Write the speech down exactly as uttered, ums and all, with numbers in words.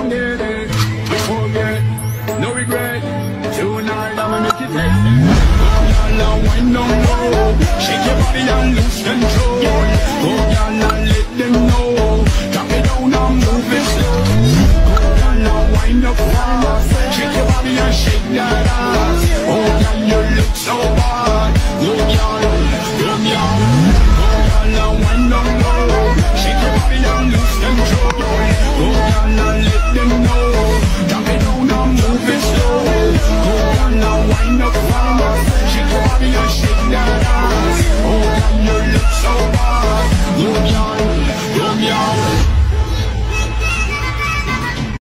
don't get it. We forget, no regret. Tonight I'ma make it next. Oh, y'all, now wind down low. Shake your body and lose control. Oh, y'all, now let them know. Drop it down and move it slow. Oh, y'all, now wind up fast. Shake your body and shake that ass. Oh, y'all, you look so bad. Oh, y'all, oh, y'all. Oh, y'all, now wind down low. Shake your body and lose control. Oh, y'all, now let them know.